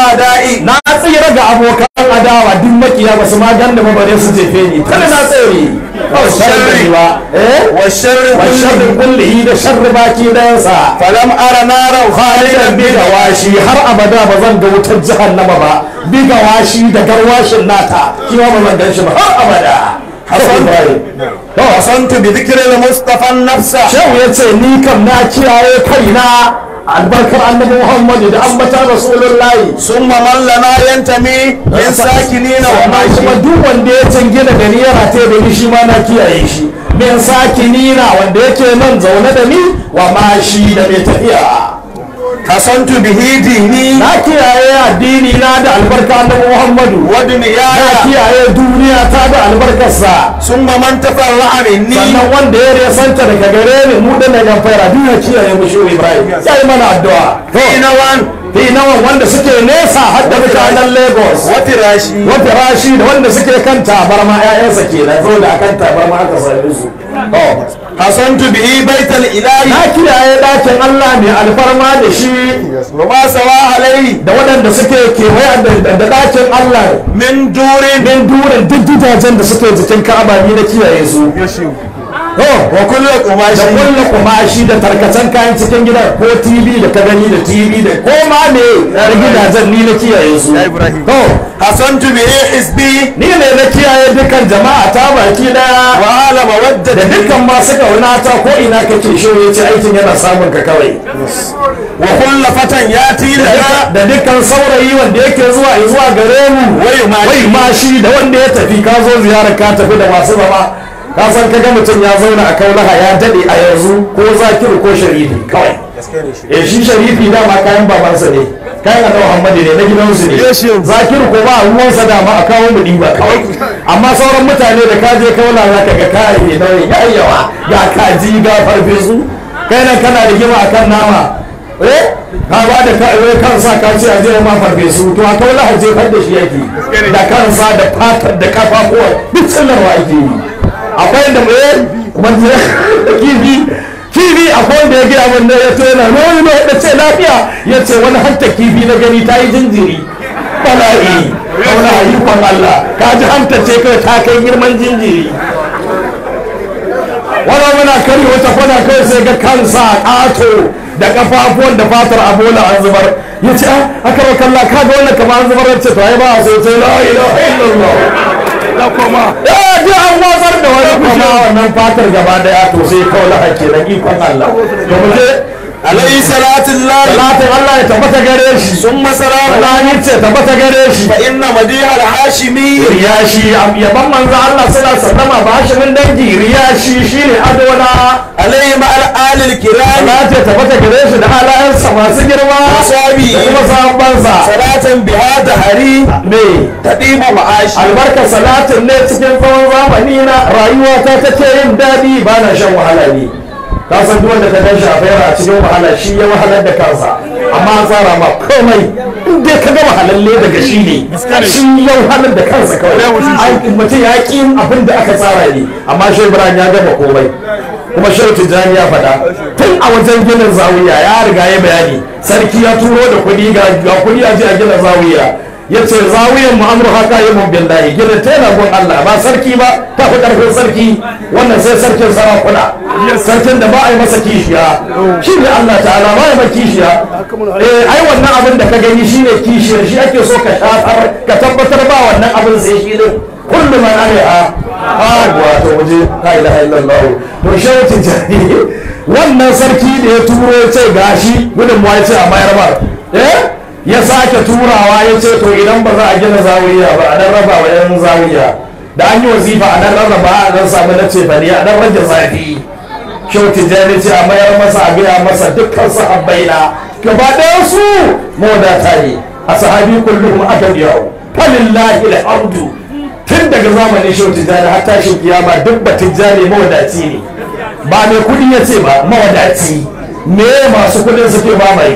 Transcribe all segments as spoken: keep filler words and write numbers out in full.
a'da'i na tsira ga abokan adawa duk makiya ba su ma ganda ba bare su jefe ni kada na tsere ba sharri ba eh wa sharri wa sharri kullihi da sharri baki dayansa falam ara nara khalidan bi gawashi har abada ba zan ga wutar jahannama ba bi gawashi da garwashin nata kiwa ba zan gan shi ba har abada hasan to hasantu bi dhikri al-mustafa an-nafsa shehu yace ni kam na kiyaye kaina albarkar annabi muhammadu da ambata rasulullahi summa man lana yantami min sakinina wa ma kuma duk wanda ya cingina da ni yana ta da ni shi ma na kiyaye shi min sakinina wanda yake nan zaune da ni wa ma shi da mai tafiya hasantu bihi dini na kiyaye addini na da albarka annabi muhammadu wa na dunyaya kiyaye duniya ta da albarkarsa summa man tafarra'a minni sannan wanda ya resanta daga gare ni mu da daga fara duniya kiyaye mu shi ibrahim sai mana addu'a to ina wan fi nawa wanda suke nesa har da mutanen lagos wa firashi wata rashi da wanda suke kan tabarma ƴaƴansa kenan zo da kan tabarma aka same su to hasantu bihi baital ilahi na kiyaye dakin Allah mai alfarma da shi wa ma sawa alai da waɗanda suke kewaye da da dakin Allah min durin min durin duk gidajen da suke jikin Ka'aba ni na kiyaye su to wa kullu da qumashi kulle kumashi da tarkacen kayan cikin gidan ko tv da ka gani da tv da ko ma ne na gidajen ni na kiyaye su Ya Ibrahim. to hasantu bihi hisbi ni ne na kiyaye dukkan jama'a ta baki daya wa ala mawadda da dukkan masu kaunata ko ina kake shi ya ce aikin yana samun ka kawai wa kullu fatan yati lana da dukkan saurayi wanda yake zuwa zuwa gare mu Wai mashi. wai mashi da wanda ya tafi ka zo ziyarar ka tafi da masu zama ka san ka ga mutum ya zauna a kaulaha ya dade a yanzu ko zakiru ko sharifi kawai eh shi sharifi dama kayan babansa ne kayan annabi Muhammadu ne na gidansu ne zakiru ko ba ruwansa dama a kawo mu diba kawai amma sauran mutane da kaje kaula za ka ga kai nauyi yayyawa ga kaji ga farfesu kai nan kana rigima akan nama eh ka ba da kai kansa ka ce a je ma farfesu to a kaula haje far da shi yake da kansa da fatar da kafafuwa duk sanarwa ake yi akwai da mai wanda kifi kifi akwai wanda ya gina wanda ya ce yana nuni na da ce lafiya ya ce wani hanta kifi na gani ta yi jinjiri bala'i kauna ayyukan Allah ka ji hanta ce kai ta kai girman jinjiri wani muna kari wata kwana kai sai ga kansa ƙato da kafafuwan da fatar abola an zubar ya ce aka rau kalla ka ga wannan kamar an zubar ya ce to ai ba a so sai la ilaha illallah da kuma ya ji an watsar da wani kuma wannan fatar gaba daya to sai kawai hakki da ikon Allah to mu je alayhi salatu lillahi salatin Allah ya tabbata gare shi summa salamu Allah ya ce tabbata gare shi fa inna madiha al-hashimi riyashi yaban manzo Allah sallallahu alaihi wasallam ba shi min dangi riyashi shine adona alayhi ma al-ali al-kiram Allah ya tabbata gare shi da halayensa masu girma Wasabi. da kuma sahabbansa salatan biha dahari me tadibu ma'ashi albarkar salatin ne cikin tsawon zamani na rayuwa ta take yin daɗi ba na shan wahala ne ka san duk wanda ka gan shi a fayar a cikin wahala shi ya wahalar da kansa amma an tsara ma komai in dai ka ga wahalalle daga shi ne shi ya wahalar da kansa kawai an mutum ya ƙi abin da aka tsara ne amma shi ibrahim ya gama komai kuma shehu tijjani ya faɗa tun a wajen ginin zawiya ya riga ya bayani sarki ya turo da kuɗi ga kuɗi a ji a gina zawiya ya ce zawiyan mu'amuru haka yi mun billahi gina tela gun Allah ba sarki ba ta fi ƙarfin sarki wannan sai sarkin sarakuna sarkin da ba a yi masa kishiya shi ne Allah ta'ala ba ya ba kishiya eh ai wannan abin da ka gani shi ne kishiyar shi ake so ka shafar ka tabbatar ba wannan abin sai shi ne kullu man alaiha ah wato waje la ilaha illallah to shehu tijjani wannan sarki da ya turo ya ce gashi gudunmuwa ya ce a mayar ba eh ya sake turawa ya ce to idan ba za a gina zawiya ba a dan raba wa yan zawiya da an yi wazifa a dan rarraba a dan samu na ce bane a dan rage zafi shehu tijjani ce a mayar masa a gaya masa dukkan sahabbai na gaba ɗaya su mawadata ne a sahabi kullum aka biya falillahi alhamdu tun daga zamanin shehu tijjani har tashin kiyama duk ba tijjani mawadaci ne ba mai kudi ya ce ba mawadaci me masu kudin suke ba mai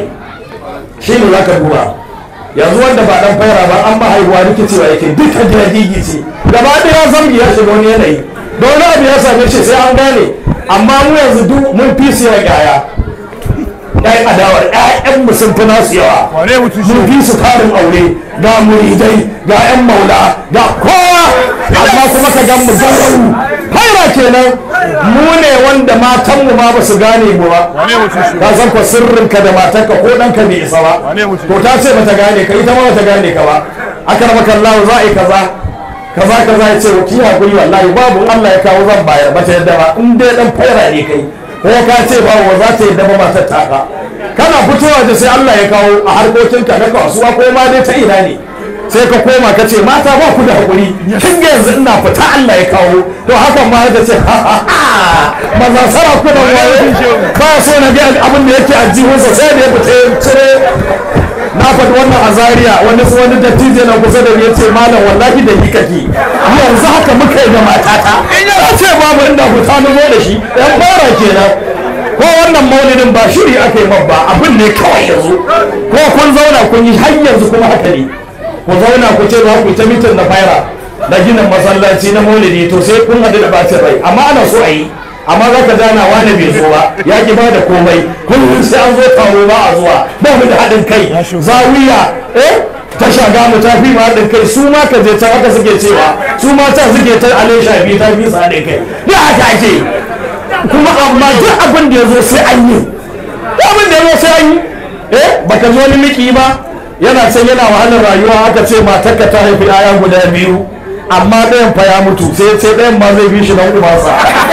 shi ne za ka duba yanzu wanda ba dan fara ba an ba haihuwa rikicewa yake duka gina gigi ce gaba ɗaya zambi ya shiga wani yanayi da wani abu ya same shi sai an gane amma mu yanzu duk mun fi siya gaya ɗan adawar ƴaƴan mu sun fi nasu yawa mun fi su tarin aure ga muridai ga ƴan maula ga kowa amma kuma ka gan mu garau haira kenan mu ne wanda matan mu ma ba su gane mu ba ka san ko sirrin ka da matarka ko ɗanka bai isa ba to ta ce bata gane ka ita ma bata gane ka ba aka rama kallahu za a yi kaza kaza kaza ya ce ki hakuri wallahi babu Allah ya kawo zan bayar ba ta yadda ba in dai dan faira ne kai ko ka ce ba wa za ta yadda ba matar taka kana fitowa da sai Allah ya kawo a harkokinka na kasuwa ko ma dai ta ina ne sai ka koma ka ce mata ba ku da hakuri kin ga yanzu ina fita Allah ya kawo to hakan ma ta ce maza sara ku da waye ba so na ga abin da yake ajihunsa sai da ya fita cire na faɗi wannan a Zaria wani wani dattijo na kusa da ya ce malam wallahi da ni kake yanzu haka muka yi da matata ya ce babu inda ku ta nemo da shi yan fara kenan ko wannan maulidin ba shiri aka yi babba abin ne kawai yanzu ko kun zauna kun yi har yanzu kuma haka ne ku zauna ku ce za ku yi ta mitin na fara na ginin masallaci na maulidi to sai kun haɗu da bacin rai amma ana so a yi amma za ka gana wani bai zo ba ya ki ba da komai kullum sai an zo taro ba a zuwa ba mu da haɗin kai zawiya eh ta shaga mu ta fi ma haɗin kai su ma ka je ta haka suke cewa su ma ta suke ta alai shafi ta fi su haɗin kai da haka ake kuma amma duk abin da ya zo sai an yi duk abin da ya zo sai an yi eh baka zo ni miki ba yana can yana wahalar rayuwa aka ce matarka ta haifi 'ya'ya guda biyu amma ɗayan fa ya mutu sai sai ɗayan ma zai bi shi don ubansa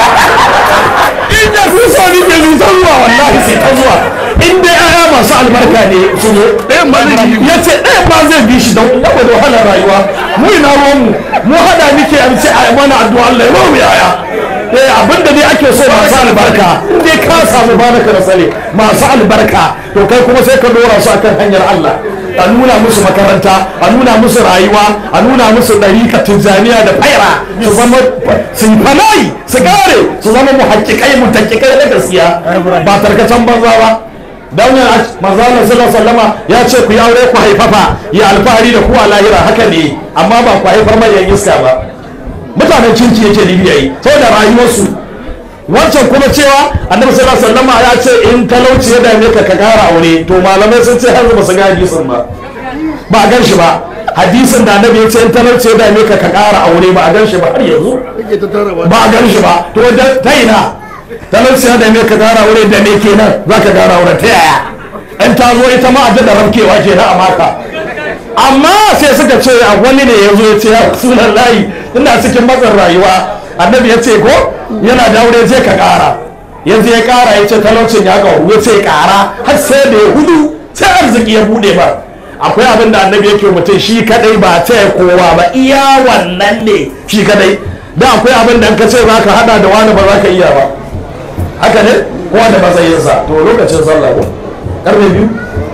in da su so ni ke zuwa zuwa wallahi sai ta zuwa in dai aya masu albarka ne su zo ɗayan ma zai ya ce ɗayan ma zai bi shi don yaba da wahalar rayuwa mu ina ruwan mu mu hada muke an ce a mana addu'a Allah ya mu yaya eh abinda dai ake so masu albarka in dai ka samu baraka da sale masu albarka to kai kuma sai ka dora su akan hanyar Allah a nuna musu makaranta a nuna musu rayuwa a nuna musu ɗarika tijjaniya da faira su zama su yi fanayi su gare su zama mu hakikai mu takikai na gaskiya ba tarkacen banza ba don yana manzalar sallallahu sallama ya ce ku yi aure ku haifafa ya alfahari da ku a lahira haka ne amma ba ku haifar manyan iska ba mutanen cinci yake libya yi saboda rayuwarsu wancan kuma cewa annabi sallallahu alaihi wasallam ya ce in talauci ya dame ka ka kara aure to malamai sun ce har ba su ga hadisin ba ba a gan shi ba hadisin da annabi ya ce in talauci ya dame ka ka kara aure ba a gan shi ba har yanzu ba a gan shi ba to ta ina talauci ya dame ka kara aure da me kenan za ka kara aure ta yaya in ta zo ita ma a da rabkewa kenan a maka amma sai suka ce a wani ne ya zo ya ce ya rasulullahi ina cikin matsin rayuwa annabi ya ce ko yana da aure zai ka kara yanzu ya kara ya ce talaucin ya kawo ya ce kara har sai da ya hudu sai arziki ya bude ba akwai abin da annabi yake mutum shi kadai ba ta kowa ba iya wannan ne shi kadai da akwai abin da ka ce za ka hada da wani ba za ka iya ba haka ne kowa da matsayinsa to lokacin sallah ko karfe biyu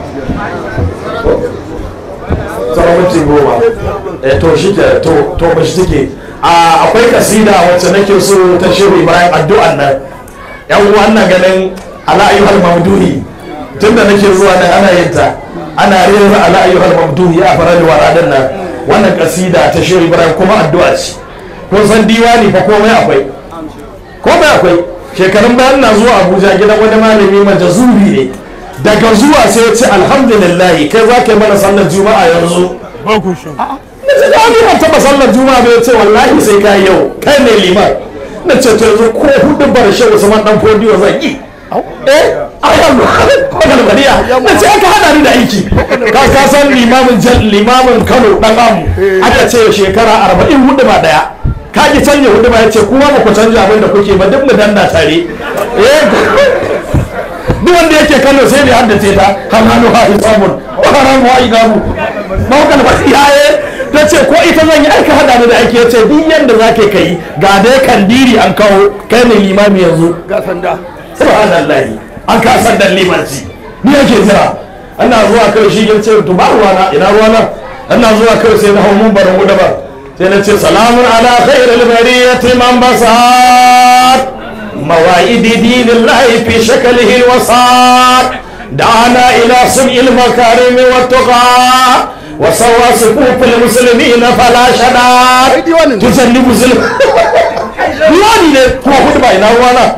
sauran mutum goma to shi ke to ba shi take akwai kasida wacce nake so ta shiru bayan addu'an nan yan wannan ganin ala ayyuhal mamduhi tunda nake zuwa nan ana yin ta ana rera ala ayyuhal mamduhi a faral waradan nan wannan kasida ta shiru bayan kuma addu'a ce kun san diwani fa komai akwai komai akwai shekarun bayan na zuwa Abuja gidan wani malami majazuri ne daga zuwa sai ya ce alhamdulillah kai za ka yi mana sallar juma'a yanzu ba ku shi na ce da wani ban taɓa sallar juma'a bai ce wallahi sai ka yau kai ne liman na ce to yanzu ko hudu bar shi Usman dan Fodiyo zan yi eh ayan ko da bariya na ce aka hada ni da aiki ka ka san limamin limamin Kano dan amu aka ce shekara arba'in hudu ba daya ka ki canja hudu ba yace kuma ba ku canja abin da kuke ba duk mu danna tare eh duk wanda yake Kano sai da haddace ta hananu ha hisabun wa haramu wa igabu ba kana ba yaye ta ce ko ita zan yi aika hada da ake ce duk yanda zake kai ga dai kandiri an kawo kai ne limami yanzu ga sanda subhanallahi an ka sandan limanci ni yake jira ana zuwa kai shi yace to ba ruwana ina ruwana ana zuwa kai sai na hawo mun barin gudu ba sai na ce salamun ala khairil bariyati man basat مواعيد دين الله في شكله الوسط دعانا إلى سمع المكارم والتقى وسوى صفوف المسلمين فلا شدار تجنب ظلم diwani ne kuma hudu ba ina ruwana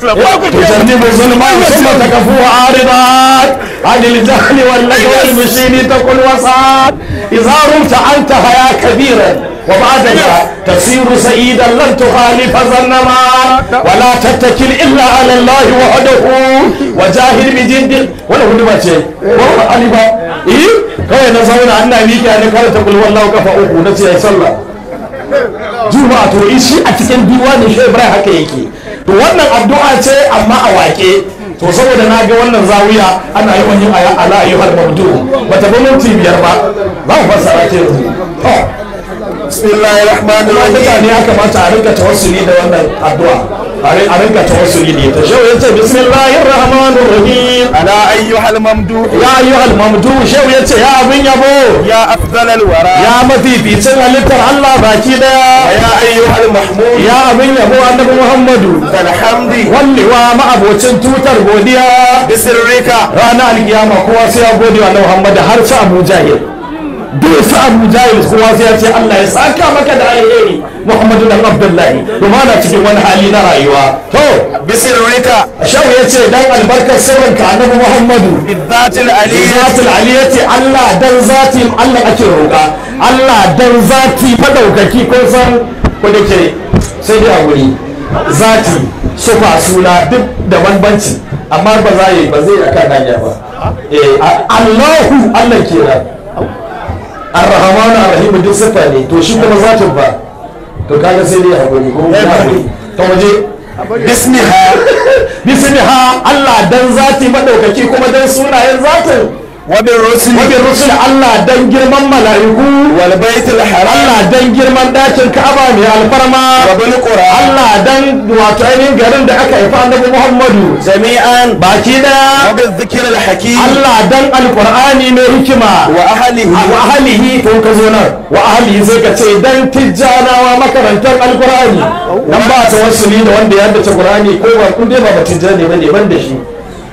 تجنب ظلمان ثم تكفو عارضات عن الجهل واللجوى المشين تقول وسعات إذا رمت عنك هيا كبيرا وبعدها تصير سعيدا لن تخالف ظنما ولا تتكل إلا على الله وحده وجاهد بجد ولا هو ما شيء والله علي با إيه كي نزون عنا ميكي أنا كانت تقول والله كفى أخو نسي يصلى juma'a to shi a cikin diwanin shi Ibrahim haka yake to wannan addu'a ce amma a wake to saboda na ga wannan zawiya ana yi wani aya ala ayyuhal mabdu bata ba minti biyar ba za mu fassara ta yanzu to bismillahir rahmanir rahim mutane ya kamata a rinka tawassuli da wannan addu'a a rinka tawassuli ne ta shehu yace bismillahir rahmanir rahim ala ayyuhal mamdu ya ayyuhal mamdu shehu yace ya abin yabo ya afdalal wara ya mafificin halittar Allah baki daya ya ayyuhal mahmud ya abin yabo annabi Muhammadu alhamdi walliwa ma'abocin tutar godiya bisirrika ranar alkiyama kowa sai ya gode wa annabi Muhammad har sa Abu Jahil duk sa Abu Jahil kowa sai ya ce Allah ya saka maka da alheri Muhammadu dan Abdullahi kuma na cikin wani hali na rayuwa to bisirrika shawu ya ce dan albarkar sirrinka annabi Muhammadu bizatil aliyya zatul aliyati Allah dan zatin Allah ake roƙa Allah dan zati fadaukaki ko san ko da ke sai dai a wuri zati sufa suna duk da bambanci amma ba za yi ba zai aka danya ba eh Allahu Allah kenan Ar-Rahman Ar-Rahim duk sifa ne to shi kuma zatin ba to kaga sai dai hakuri ko to waje bismiha bismiha Allah dan zati madaukaki kuma dan sunayen zatin wabin rusul wabin rusul Allah dan girman mala'iku wal baitul haram Allah dan girman dakin Ka'aba mai alfarma wabin qura Allah dan wato ainihin garin da aka haifa annabi Muhammadu jami'an baki da wabin zikr al hakim Allah dan alqur'ani mai hikima wa ahlihi wa ahlihi to ka zo nan wa ahlihi sai ka ce dan tijjanawa makarantar alqur'ani dan ba ta wasuli da wanda ya haddace qur'ani ko ba kun dai ba tijjani bane ban da shi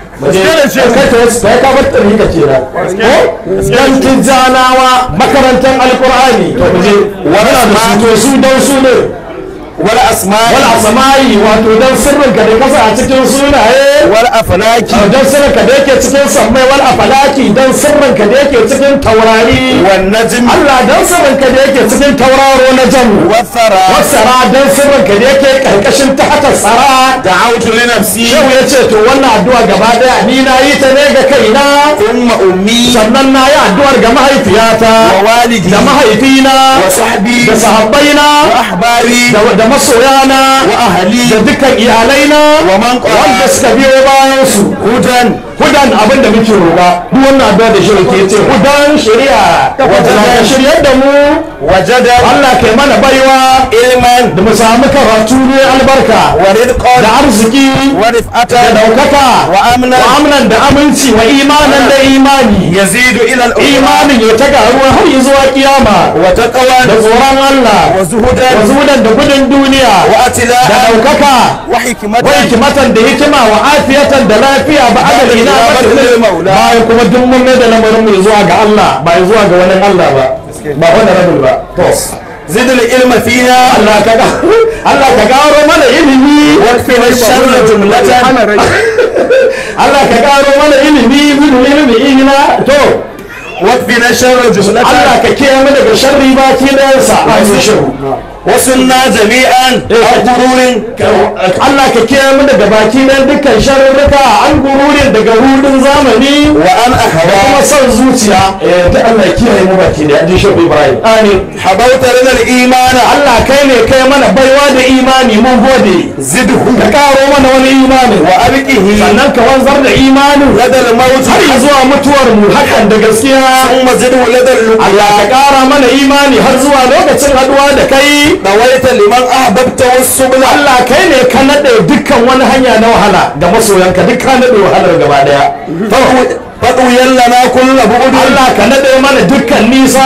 kai ta wasu kai ka bar tarika kenan ko dan tijjanawa makarantar alqur'ani to muje wannan da su to su dan su ne wal asma'i wal asma'i wato dan sirrin ka da kasa a cikin sunaye wal aflaki dan sirrin ka da yake cikin sammai wal aflaki dan sirrin ka da yake cikin taurari wan najm Allah dan sirrin ka da yake cikin tauraro na jamu wasara wasara dan sirrin ka da yake karkashin tahta sara da'awtu li nafsi shehu yace to wannan addu'a gaba daya ni na yi ta ne ga kaina umma ummi sannan na yi addu'ar ga mahaifiyata wa walidi da mahaifina wa sahbi da sahabbaina wa ahbari da da masoyana wa ahli da dukkan iyalaina wa man qala wanda suka biyo bayan su hudan hudan abin da muke roƙa duk wannan addu'a da shirin ke ce hudan shari'a wata ka shiryar da mu wajada Allah kai mana baiwa ilman da mu samu karatu ne albarka wa rizqan da arziki wa da rif'atan daukaka wa amnan wa amnan da aminci wa imanan da imani yazidu ila al imanin ya ta garuwa har zuwa kiyama wa taqwa da tsoron Allah wa zuhudan wa zudan da gudun duniya wa da atila'an daukaka wa wa hikmatan hikimatan da hikima wa afiyatan da lafiya ba adali na maula bayan kuma duk mun mai da lamarin mu zuwa ga Allah ba zuwa ga wani Allah ba ba wani rabul ba to zid al ilma fiha Allah ka ga Allah ka garo mana ilimi wa fi sharri jumlatan Allah ka garo mana ilimi min ilimi ina to wa fi sharri jumlatan Allah ka kiyaye mu daga sharri ba ki da sa wa sunna jami'an al-qururin Allah ka kiyaye mu daga baki dan dukkan sharrika an gururin daga rudin zamani wa an da ahwa kuma son zuciya eh ta Allah ya kiyaye mu baki da ji shi Ibrahim amin habauta lana al-iman Allah kai ne kai mana baiwa da imani mun gode zidhu ka karo mana wani imani wa abqihi sannan ka wanzar da imanin ladal maut har zuwa mutuwar mu hakan da gaskiya thumma zidhu ladal Allah ka kara mana imani har zuwa lokacin haduwa da kai dawaita liman ahbabta was-subula Allah kai ne ka nade dukkan wani hanya na wahala ga masoyanka duk ka nade wahalar gaba daya fadu yallana kullu bu'd Allah ka nade mana dukkan nisa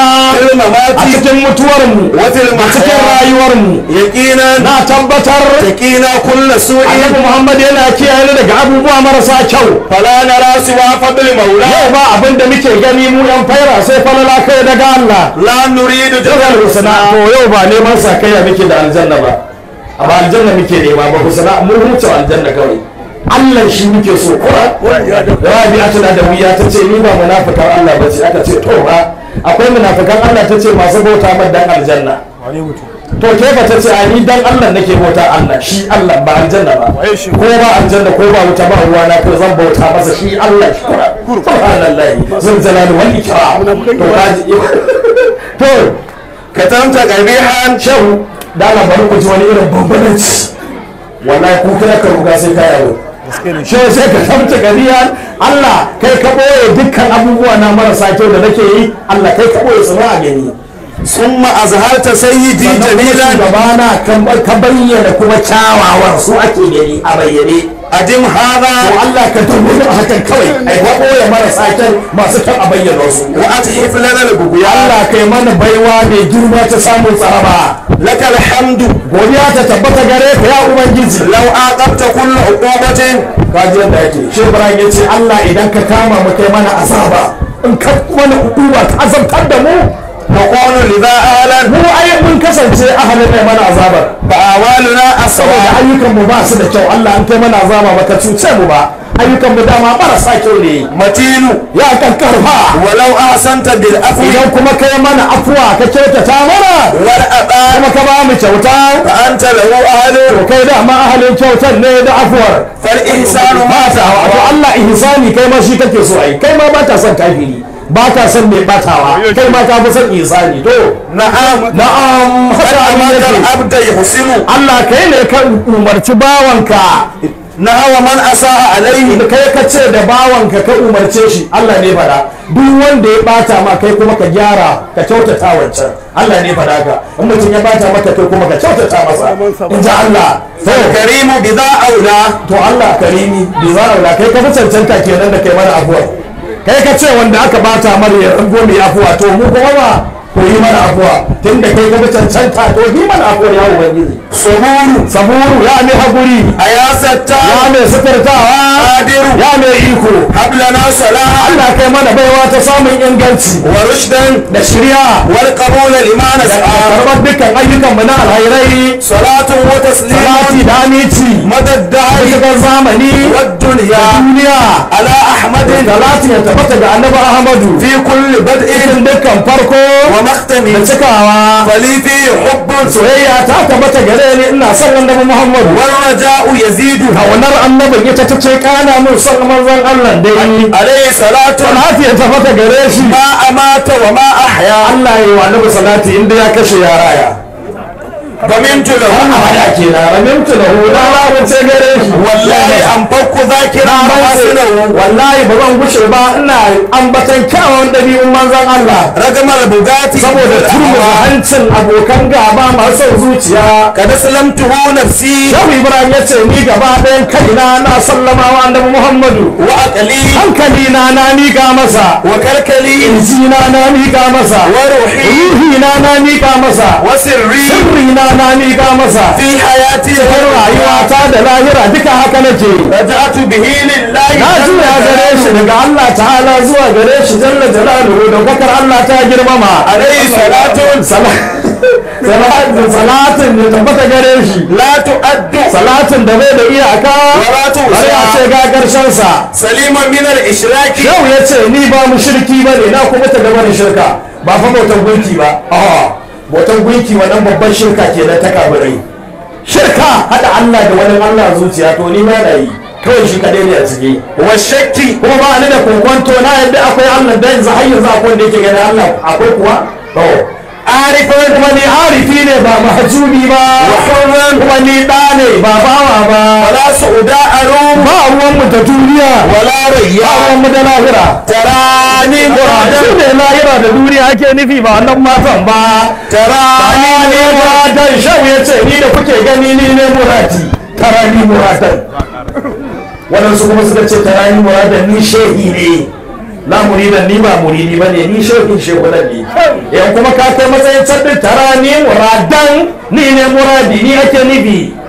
a cikin mutuwar mu wa fil a cikin rayuwar mu yaqinan na tabbatar taqina kullu su'in Annabi Muhammad yana kiyaye ni daga abubuwa marasa kyau fala nara siwa fadl maula yau ba abin da muke gani mu yan faira sai falala kai daga Allah la nuridu jazal husna to yau ba neman sakayya muke da aljanna ba amma aljanna muke nema ba husna mun huce aljanna kawai Allah shi muke so kuma Rabi'a tana da wuya ta ce ni ba munafikan Allah ba ce aka ce to ba akwai munafikan Allah ta ce masu bauta man dan aljanna to ke ba ta ce a ni dan Allah nake bauta Allah shi Allah ba aljanna ba ko ba aljanna ko ba wuta ba ruwa na ko zan bauta masa shi Allah shi subhanallahi zan jalali wal ikram to kaji to ka tamta qabihan shehu da Allah bari ku ji wani irin bambanci wallahi ku kira ka ruga sai ka yawo shi sai ka tamta qabihan Allah kai ka boye dukkan abubuwa na marasa kyau da nake yi Allah kai ka boye su ba a gani summa azharta sayyidi jamilan gabana ka bayyana kuma kyawawan su ake gani a bayyane adim hada to Allah ka tabbata hakan kawai ai ka boye marasa kyau masu kyan a bayyana su wa atihif lana al-bughya Allah kai mana baiwa mai girma ta samun tsaraba lakal hamdu godiya ta tabbata gare ka ya ubangiji law aqabta kullu uqubatin kaji yadda yake shi Ibrahim ya ce Allah idan ka kama mu kai mana azaba in ka mana hukuma ka azabtar da mu naqulu lidha alan mu ai mun kasance ahalin mai mana azabar fa awaluna saboda aswa ayyukan mu ba su da kyau Allah an kai mana azaba baka cuce mu ba ayyukan mu dama marasa kyau ne matinu ya kankarfa walau ahsanta bil afwi idan kuma kai mana afuwa ka kyautata mana wal aba kuma ka ba mu kyauta fa anta lahu ahlu to kai da ma ahalin kyautar ne da afuwar fal ihsanu mata wato Allah ihsani kai ma shi kake so ai kai ma ba ta son kafiri ba ka son mai batawa kai ma ka fi son ihsani to na'am na'am haka abin amadal yake abda yuhsinu Allah kai ne ka umarci bawanka nahawa man asaa alayhi kai ka ce da bawanka ka umarce shi Allah ne fada duk wanda ya bata ma kai kuma ka gyara ka kyautata wancan Allah ne fada ka in mutum ya bata maka kai kuma ka kyautata masa in ji Allah to karimu bidha aula to Allah karimi bi zara kai ka fi cancanta kenan da kai mana afuwa kai ka ce wanda aka bata mara ya rango mai afuwa to mu kuma ba ko yi mana afuwa tun da kai ka fi cancanta to yi mana afuwa ya ubangiji suburu saburu ya mai haƙuri ayasatta ya mai suturtawa qadiru ya mai iko hablana salaha Allah kai mana baiwa ta samun inganci wa rushdan da shirya wal qabula liman da sa'a karɓar dukkan ayyukan mu na alhairai salatun wa taslimun salati da aminci madad da'i cikin zamani wad da dunya duniya ala ahmadin salati ya tabbata ga annabi Ahmadu fi kulli bad'in cikin dukkan farko wa da maqtamin cikawa fali fi hubbun soyayya ta tabbata gare ni ina son annabi Muhammadu wal raja'u yazidu kaunar annabin ita ta ce kana mun son manzon Allah dai alayhi salatu salati ya tabbata gare shi ma amata wa ma ahya Allah ya yi wa annabi salati inda ya kashe ya raya famintu lahu abada kenan ramimtu lahu la la ce gare shi wallahi an fakku zakira mahasinahu wallahi ba zan gushe ba ina ambatan kyawun ɗabi'un manzon Allah ragamar bugati saboda turmuza hancin abokan gaba masu son zuciya kada salamtuhu nafsi Shehu Ibrahim ya ce ni gaba ɗayan kaina na sallama wa annabi Muhammadu wa aqli hankali na na miƙa masa wa kalkali injina na miƙa masa wa ruhi ruhi na na miƙa masa wa sirri sirri na na miƙa masa fi hayati cikin rayuwata da lahira duka haka nake raja'tu bihi lillahi na juya gare shi daga Allah ta'ala zuwa gare shi jalla jalaluhu da bakar Allah ta girmama alayhi salatun salatin salatin ne tabbata gare shi la tu'addu salatin da bai da iyaka Wala tu bari a ce ga karshen sa saliman min al-ishraki yau ya ce ni ba mu shirki ba ne na kuma ta gaba da shirka ba fa bautan gunki ba a bautan gunki wannan babban shirka ke da ta kabirai shirka hada Allah da wani Allah zuciya to ni ma na yi kawai shi kadai ne a ciki wa shakki kuma ba ni da kokonto na yadda akwai Allah da yanzu har yanzu akwai wanda yake gani Allah akwai kuwa to arifin kuma ni arifi ne ba mahjubi ba kuma ni da ne ba bawa ba wala su'da arum ba ruwan mu ta duniya wala ba rayya ruwan mu da lahira tarani shi muradan ne lahira da duniya ake nufi ba wannan matan ba tarani ni ne muradan shau ya ce ni da kuke gani ni ne murati tarani muradan waɗansu kuma suka ce tarani muradan ni shehi ne la muridan ni ba muridi ba ne ni shehin shehunan ne yan kuma ka kai matsayin sabbin tarani muradan ni ne muradi ni ake nufi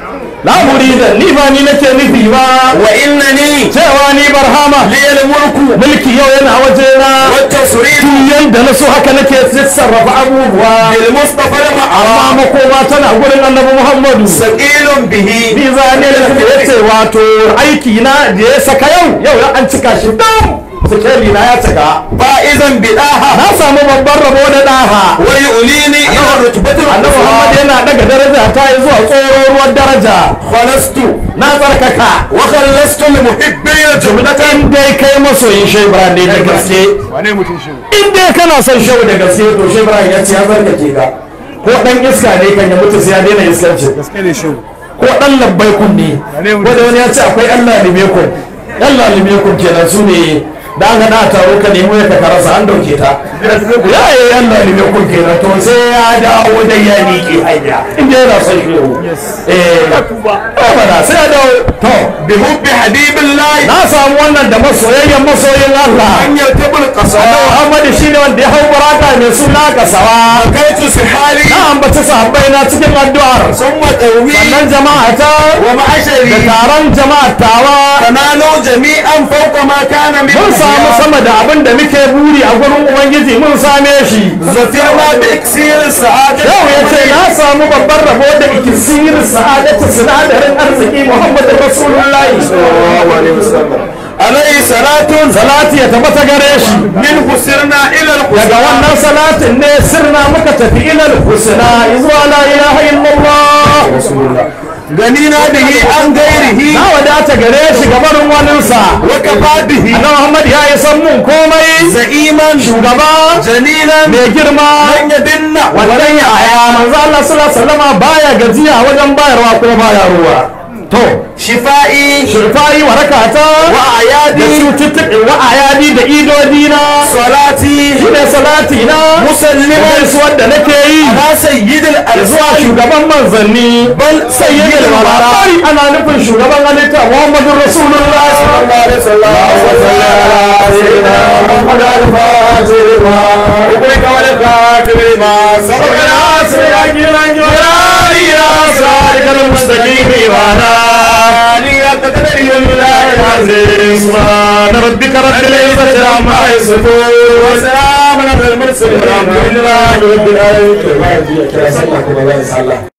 la murida ni ba ni nake nufi ba wa innani cewa ni barhama liyal mulku mulki yau yana wajena wa tasrifu yanda na so haka nake sarrafa abubuwa bil mustafa al amma ma'ara makoma tana gurin annabi muhammadu saqilun bihi ni zane da yace wato aiki na da ya saka yau yau an cika shi dam sikeli na ya cika fa'izan bidaha na samu babban rabo da daha wa yu'lini ila rutbatil annabi muhammad yana daga daraja ta yi zuwa tsororuwar daraja khalastu na tsarkaka wa khallastu li muhibbi jumlatan in dai kai masoyin shehu ibrahim ne da gaske wane mutum shi in dai kana son shehu da gaske to shehu ibrahim ya ce ya tsarkake ka ko dan iska ne kan ya mutu sai ya daina iskanci gaske ne shi ko dan labbai kunne wanda wani ya ce akwai allah limekun allah limekun kenan su ne da aka da taro ka nemo ya ka rasa an dauke ta ya yi allah limekun kenan to sai ya dawo da ya miƙe hanya inda yana son shehu eh ba sai ya dawo to bi hubbi habibillahi na samu wannan da masoyayyen masoyin allah an yartabul qasawa annabi muhammad shine wanda ya hau baraka mai suna kasawa kaitu sihali na ambaci sahabbai na cikin addu'ar summa tawwi sannan jama'a ta wa ma'ashari da taron jama'a tawa kanalu jami'an fawqa ma kana min mun samu sama da abin da muke buri a gurin ubangiji mun same shi zafirna bi iksir sa'adat yau ya ce na samu babban rabo da ikisir sa'adatu sinadarin arziki muhammad rasulullahi sallallahu alaihi wasallam alayhi salatun salati ya tabbata gare shi min husirna ila daga wannan salatin ne sirna muka tafi ilal husna zuwa la ilaha illallah ganina bihi an gairihi na wadata gare shi gabarin waninsa wa kafa bihi annabi muhammad ya yi san mun komai za'iman shugaba jalilan mai girma man yadinna wannan ya aya manzo Allah sallallahu alaihi wasallam baya gajiya wajen bayarwa kuma baya ruwa to shifa'i shirfayi warakata wa da ayadi cututtuka wa ayadi da idodina salati shine salati na musalliman gaisuwar da nake yi ala sayyidil zuwa arzwaq shugaban manzanni bal sayyidul wara ana nufin shugaban halitta muhammadur rasulullah sallallahu alaihi wasallam سبحان ربك رب العزة عما يصفون وسلام على المرسلين والحمد لله رب العالمين